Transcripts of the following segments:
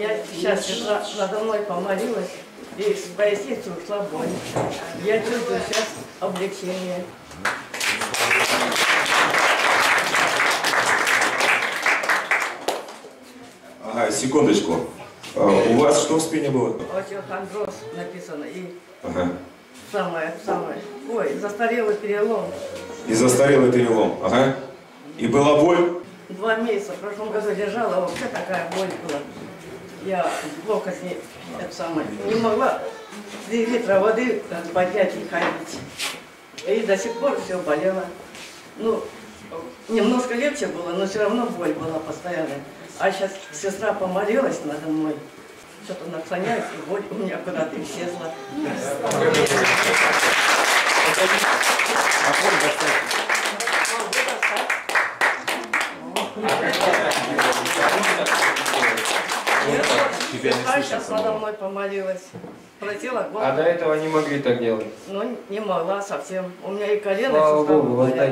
меня сейчас сестра надо мной помолилась, и с поясницы ушла боль. Я чувствую сейчас облегчение. Ага, секундочку. У вас что в спине было? Остеохондроз написано и Ага. самое. Ой, застарелый перелом. И застарелый перелом. Ага. И была боль? 2 месяца в прошлом году держала, вообще такая боль была. Я плохо с ней не могла 3 литра воды поднять и ходить. И до сих пор все болело. Ну, немножко легче было, но все равно боль была постоянная. А сейчас сестра помолилась надо мной. Что-то наклоняется, и боль у меня куда-то исчезла. Сестра сейчас надо мной помолилась. Просила Бога. А до этого не могли так делать? Ну, не могла совсем. У меня и колено, Слава и суставы Богу, болят.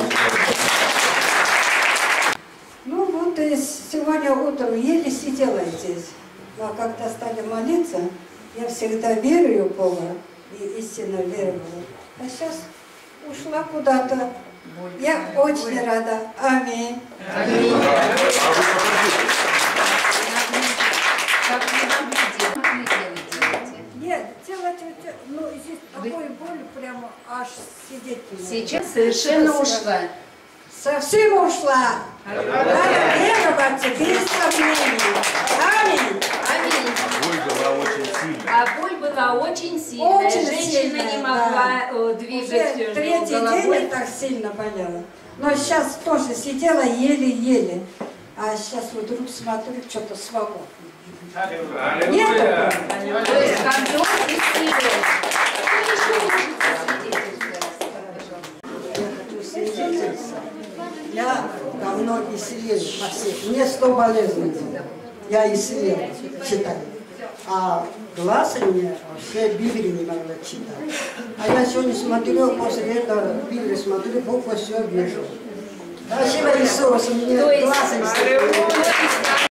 Ну вот и сегодня утром еле сидела здесь. А когда стали молиться, я всегда верю в Бога и истинно веровала. А сейчас ушла куда-то. Я очень рада. Аминь. Аминь. Нет, делать, ну здесь такой боль, прямо аж сидеть не могу. Сейчас совершенно ушла. Совсем ушла. Надо веровать без сомнений. Аминь. Аминь. Боль была очень сильная. А боль была очень сильная. Очень Женщина сильная, не могла двигать Уже третий день головой. я так сильно болела. Но сейчас тоже сидела еле-еле. А сейчас вот вдруг смотрю, что-то свободно. Нет такого? То есть контроль и сила. Кто еще может засвидетельствовать? Я хочу свидетельствовать. Я давно исцелилась во всех. Мне 100 болезней. Я исцелила, читаю. А глаз у меня вообще Библию не могла читать. А я сегодня смотрю, после этого Библию смотрю, буквы все вижу. Спасибо Иисусу, мне То есть, глаз исцелил.